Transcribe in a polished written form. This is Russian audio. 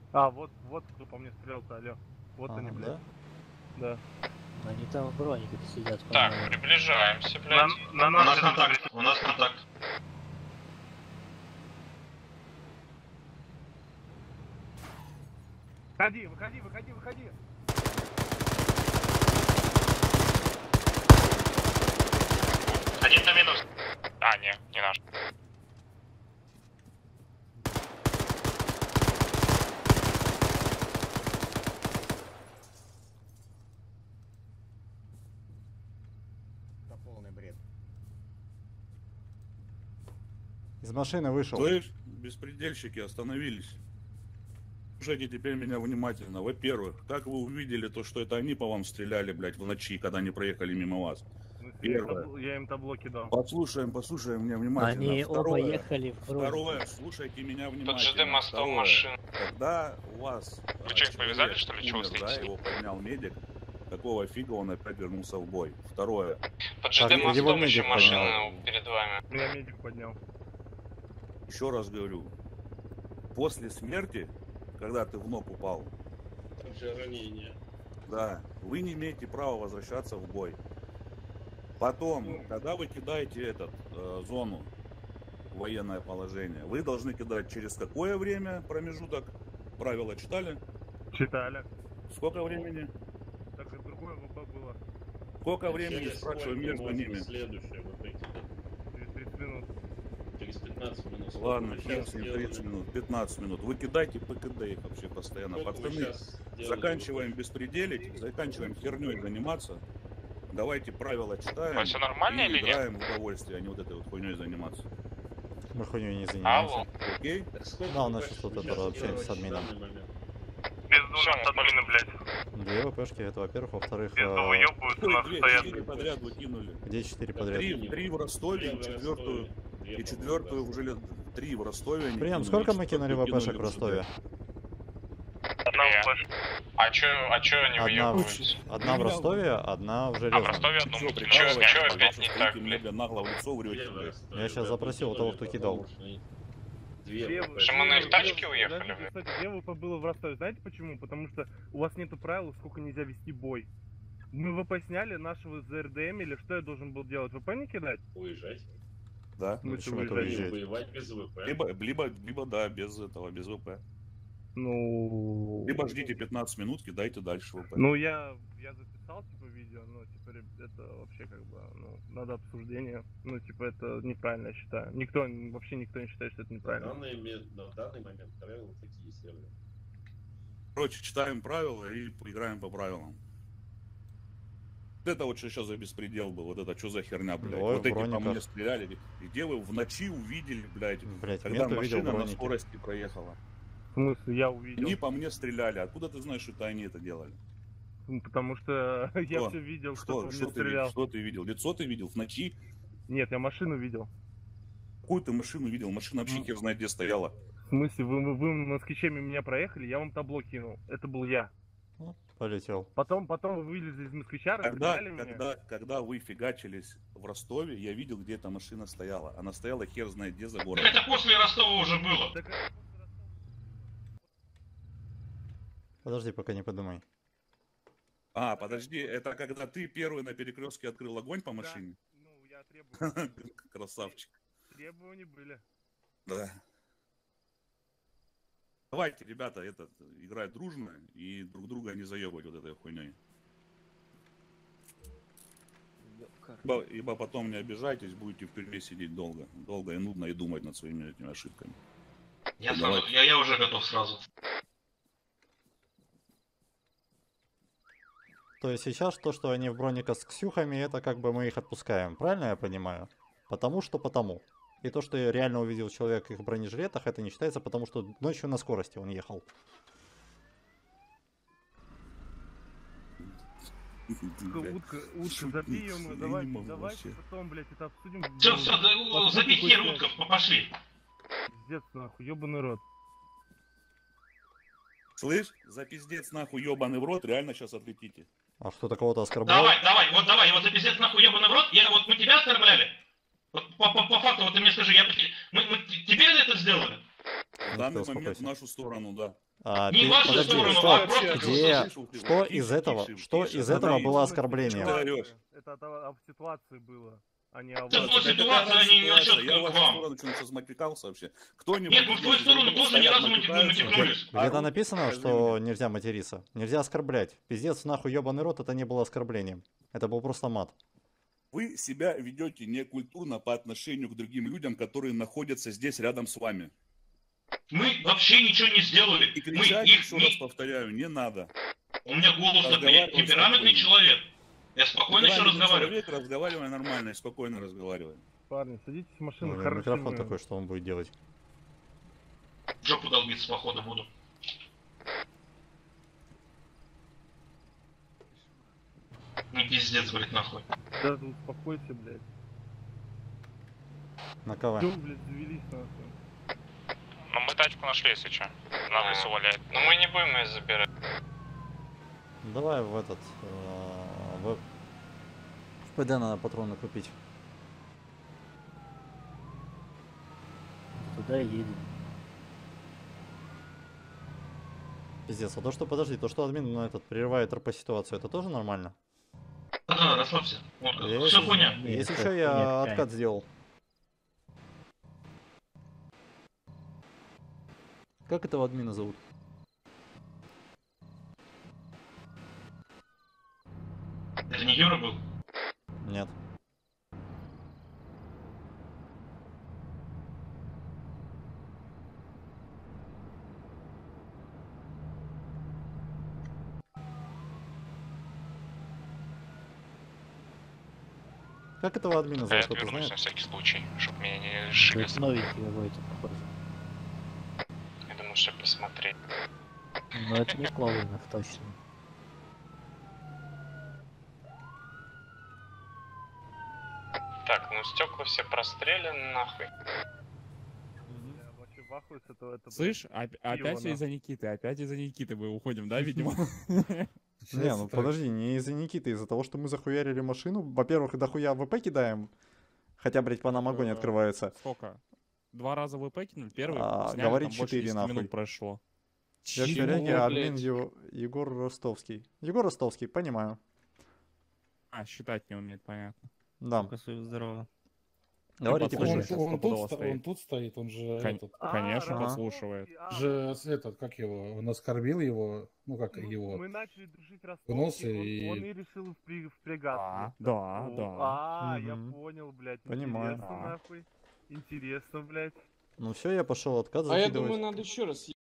А, вот кто по мне стрелял-то, алё. Вот они, блядь. Да? Да. Они там в брониках сидят. Так, приближаемся, блядь. На У нас нас контакт, у нас контакт. Выходи, выходи, выходи, выходи. Один на минус. А, не наш. Это полный бред. Из машины вышел. Слышь, беспредельщики остановились. Слушайте теперь меня внимательно. Во-первых, как вы увидели то, что это они по вам стреляли, блядь, в ночи, когда они проехали мимо вас? Первое. Я им табло кидал. Послушаем меня внимательно. Они Второе, оба ехали в брониках. Второе, слушайте меня внимательно. Под ЖД мостом Второе, машина. когда у вас Вы что, их повязали, что ли? Чего умер, да, стоите? его поднял медик, какого фига он опять вернулся в бой? Второе. Под ЖД его мостом еще медик машина поднял. перед вами. Меня медик поднял. Еще раз говорю, после смерти, когда ты в ног упал, Ранение. да, вы не имеете права возвращаться в бой. Потом, когда вы кидаете зону, военное положение, вы должны кидать через какое время промежуток? Правила читали? Читали. Сколько времени? Так и другое ВП было. Сколько времени, спрашиваю, между ними? Следующее ВП. Через 30 минут. Через 15 минут. Ладно, Сколько вы сейчас 30 минут, 15 минут. Вы кидайте ПКД их вообще постоянно. Сколько вы Пацаны, сейчас делали заканчиваем беспределить, заканчиваем херней заниматься. Давайте правила читаем. А всё нормально и или нет? играем в удовольствие, а не вот этой вот хуйней заниматься. Мы хуйней не Алло. занимаемся. Окей? Так сколько Да, у вы нас сейчас сейчас тут сейчас общаемся с делаете в админом. данный момент? Пизду Всё, нас админы, блядь. Две ВПшки, это во-первых. Во-вторых, Пизду выёбывают, у нас Две, стоят. 4 подряд выкинули. где 4 подряд? Три в Ростове, Две в четвертую. Ростове, две, И по-моему, четвертую в уже лет 3 в Ростове. они Прием, кинули, сколько мы четвертую кинули ВПшек в кинули Ростове? Одна ВПшка. А чё они Одна, выебываются? одна в Ростове, одна в А в Железном. Ростове одну. Чё, Чё прикалываетесь, опять пожалуйста, не так, стоите, блядь? мне нагло в лицо врете, Две в блядь. Ростове, Я сейчас запросил у того, кто кидал. Две ВП. Что мы на их тачке уехали, Подождите, блядь? кстати, где ВП было в Ростове? Знаете почему? Потому что у вас нету правил, сколько нельзя вести бой. Мы ВП сняли, нашего ЗРДМ или что я должен был делать? ВП не кидать? Уезжать. Да? Мы Почему это уезжать? уезжать? Воевать без ВП. Либо да, без этого, без ВП. Ну... Либо ждите 15 минут, кидайте дальше ВП. Ну, я записал, типа, видео, но, типа, это вообще, как бы, ну, надо обсуждение. Ну, типа, это неправильно, я считаю. Вообще никто не считает, что это В неправильно. данный момент правила такие серверы. Короче, читаем правила и играем по правилам. Вот это вот что сейчас за беспредел был, вот это что за херня, блядь. Двое Вот в эти по брониках. мне стреляли. Где вы в ночи увидели, блядь, Блять, когда нет, увидел машина на броники. скорости проехала? В смысле, я увидел. Они по мне стреляли. Откуда ты знаешь, что это они это делали? Ну, потому что я Что? все видел, кто Что, по мне что, стрелял. что ты видел? Лицо ты видел в ночи? Нет, я машину видел. Какую ты машину видел? Машина вообще хер знает где стояла. В смысле, вы москвичами меня проехали, я вам табло кинул. Это был я. Ну, полетел. Потом вы вылезли из москвича, расстреляли меня. Когда вы фигачились в Ростове, я видел, где эта машина стояла. Она стояла хер знает где за Так городом. это после Ростова уже было. Так это после Ростова. Подожди, пока не подумай. А, подожди, это когда ты первый на перекрестке открыл огонь по машине? Ну, я требовал. Красавчик. Требования были. Да. Давайте, ребята, играть дружно и друг друга не заебать вот этой хуйней. Ибо потом не обижайтесь, будете в тюрьме сидеть долго. Долго и нудно и думать над своими этими ошибками. Я уже готов сразу. То есть сейчас то, что они в брониках с Ксюхами, это как бы мы их отпускаем. Правильно я понимаю? Потому что потому. И то, что я реально увидел человека в их бронежилетах, это не считается, потому что ночью на скорости он ехал. Утка, забей ее, мы, давайте потом, блядь, это обсудим. Все, забей хер утков, пошли. Пиздец, нахуй, ёбаный рот. Слышь, за пиздец нахуй ебаный в рот, реально сейчас отлетите. А что-то кого-то оскорблял? Давай, вот за пиздец нахуй ебаный в рот, мы тебя оскорбляли? Вот по факту, вот ты мне скажи, мы тебе это сделали? В данный момент в нашу сторону, да. Не в вашу Подожди, сторону, что, а просто где, Тише, что тише, из этого, тише, что тише. из Смотри, этого было что оскорблением? ты орешь? Это об ситуации было, а не об Это вас. была ситуация, а не насчет Я в к вашу вам. сторону что-то сейчас матюкался вообще. Кто-нибудь... Нет, мы в твою сторону тоже ни разу не матюкнулись. Где-то написано, Скажи что мне. нельзя материться. Нельзя оскорблять. Пиздец, нахуй, ебаный рот, это не было оскорблением. Это был просто мат. Вы себя ведете некультурно по отношению к другим людям, которые находятся здесь рядом с вами. Мы вообще ничего не сделали. И Мы кричать, их еще раз повторяю, не надо. У меня голос Разговаривай темпераментный спокойно. человек. Я спокойно еще Правильный разговариваю. человек, разговаривай нормально и спокойно разговаривай. Парни, садитесь в У машину, него хорошо. микрофон такой, что он будет делать. В жопу долбиться, походу, буду. Ну пиздец, блядь, нахуй. Да, успокойся, блядь. На КВ. Чё, блядь, завелись нахуй? Ну мы тачку нашли, если что. На лесу валяет. Но мы не будем ее забирать. Давай в этот... в ПД надо патроны купить. Туда и едем. Пиздец, а то, что, подожди, то, что админ, ну, этот, прерывает РП-ситуацию, это тоже нормально? Да, расслабься. Вот, Есть, все хуйня. есть Нет, еще это я хуйня откат сделал. Как этого админа зовут? Это не Юра был? Нет. Как этого админа Я зовут, кто-то отвернусь знает? на всякий случай, чтобы меня не решили. Это новенький какой-то, похоже. Я думаю, чтобы посмотреть. Но это не Клоунов, точно. Так, ну стекла все простреляны нахуй. Я вообще в ахуе с этого. Это, Слышь, Его, опять да. из-за Никиты мы уходим, да, видимо? Не, ну подожди, не из-за Никиты, из-за того, что мы захуярили машину. Во-первых, дохуя ВП кидаем. Хотя, блядь, по нам огонь открывается. Сколько? 2 раза ВП кинули, первый, сняли, говорит там больше 4 10 нахуй. минут прошло. Я в Чего, Феряге, админ блядь? Егор Ростовский. Егор Ростовский, понимаю. А, считать не умеет, понятно. Да. Здорово. Говорите, послушай, пожалуйста. сейчас стопудово стоит. он тут стоит, он же этот, Конечно, Ага. подслушивает. же этот, как его, он оскорбил его, ну как его. Мы начали дружить Вынос Ростовский, он и- и решил впрягаться. Да, да. Я Мгм. понял, блядь. Понимаю. Интересно, нахуй. Интересно, блядь. Ну все, я пошел откат А я закидывать. думаю, надо еще раз